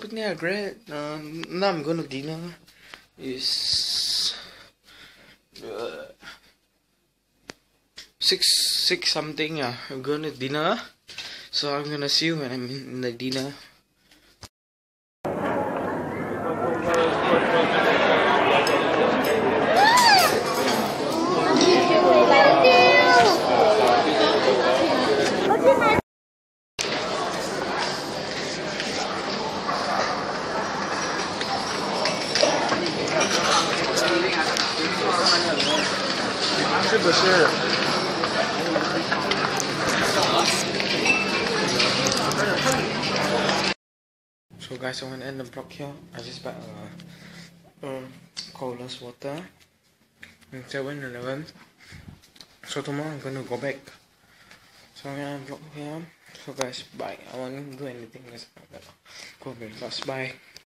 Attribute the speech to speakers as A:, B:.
A: picnic at Great. Now I'm going to dinner. It's 6 something. I'm going to dinner. So I'm gonna see you when I'm in the dinner. So guys, I'm gonna end the vlog here. I just bought coldest water in 7-Eleven. So tomorrow I'm gonna go back. So I'm gonna end the vlog here. So guys, bye. I won't do anything guys. I'm gonna go breakfast. Bye.